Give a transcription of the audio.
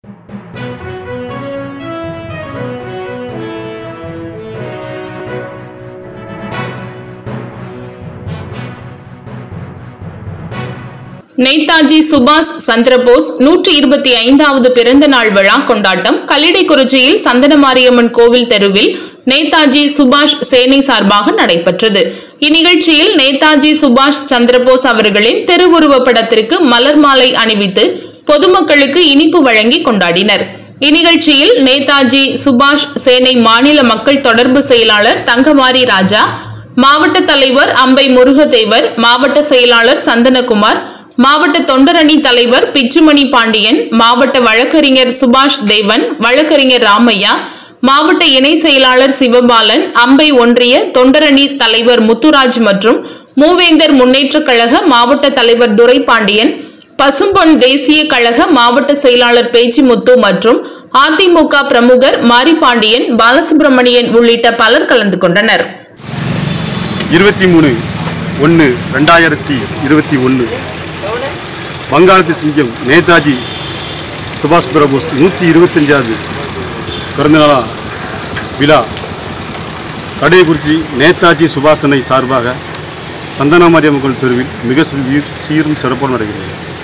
நேதாஜி சுபாஷ் சந்திரபோஸ் 125வது பிறந்த நாள் விழா கொண்டாட்டம் கல்லிடைக்குறிச்சியில் சந்தனமாரியம்மன் கோவில் தெருவில் நேதாஜி சுபாஷ் சேனை சார்பாக நடைபெற்றது. இந்நிகழ்ச்சியில் நேதாஜி சுபாஷ் சந்திரபோஸ் அவர்களின் திருவுருவப் படத்திற்கு மலர் மாலை அணிவித்து பொதுமக்களுக்கு இனிப்பு வழங்கி கொண்டாடினர். இந்நிகழ்ச்சியில் நேதாஜி சுபாஷ் சேனை மாநில மக்கள் தொடர்பு செயலாளர் தங்கமாரி ராஜா, மாவட்ட தலைவர் அம்பை முருகதேவர், மாவட்ட செயலாளர் சந்தனகுமார், மாவட்ட தொண்டரணி தலைவர் பிச்சுமணி பாண்டியன், மாவட்ட வழக்கறிஞர் சுபாஷ் தேவன், வழக்கறிஞர் ராமையா, மாவட்ட இணை செயலாளர் சிவபாலன், அம்பை ஒன்றிய தொண்டரணி தலைவர் முத்துராஜ் மற்றும் மூவேந்தர் முன்னேற்ற கழக மாவட்ட தலைவர் துரைபாண்டியன், பசும்பொன் தேசிய கழக மாவட்ட செயலாளர் பேச்சிமுத்து மற்றும் அதிமுக பிரமுகர் மாரிபாண்டியன், பாலசுப்ரமணியன் உள்ளிட்ட பலர் கலந்து கொண்டனர். 23/1/2021 வங்காளத்து சிங்கம் நேதாஜி சுபாஷ் சந்திரபோஸ் 125வது பிறந்தநாள் விழா கல்லிடைக்குறிச்சி நேதாஜி சுபாஷனை சார்பாக சந்தனமாரியம்மன் தெருவில் மிக சீரும் சிறப்போடு நடக்கிறது.